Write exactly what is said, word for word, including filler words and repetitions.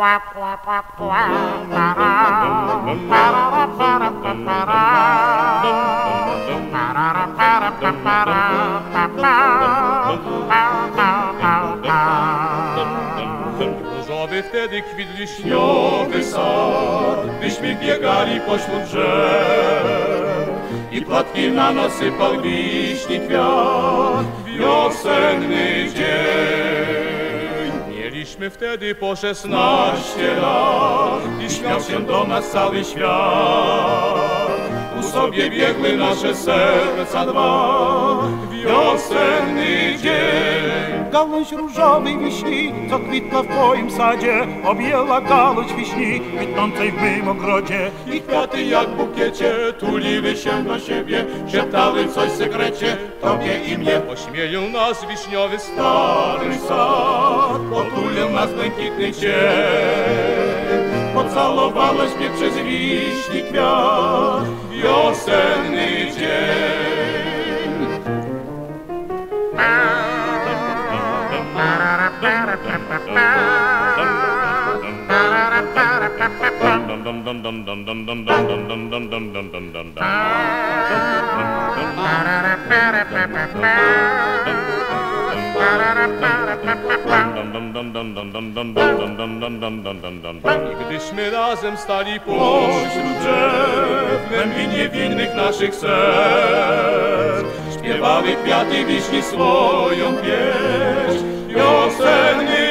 Różowy wtedy kwit wiśniowy sad, byśmy biegali pośród drzew i płatki na nas sypał wiśni kwiat, wiosenny dzień. Mieliśmy wtedy po szesnaście lat i śmiał się do nas cały świat. U sobie biegły nasze serca dwa, wiosenny dzień. Gałąź różowej wiśni, co kwitła w twoim sadzie, objęła gałąź wiśni, kwitnącej w mym ogrodzie. I kwiaty jak w bukiecie tuliły się do siebie, szeptały coś w sekrecie, tobie i mnie. Ośmielił nas wiśniowy stary sad, otulił nas błękitny cień. Pocałowałeś mnie przez wiśni kwiat, wiosenny dzień. I gdyśmy razem stali pośród drzew, głębi niewinnych naszych serc, śpiewały kwiaty wiśni swoją pieśń, wiosenny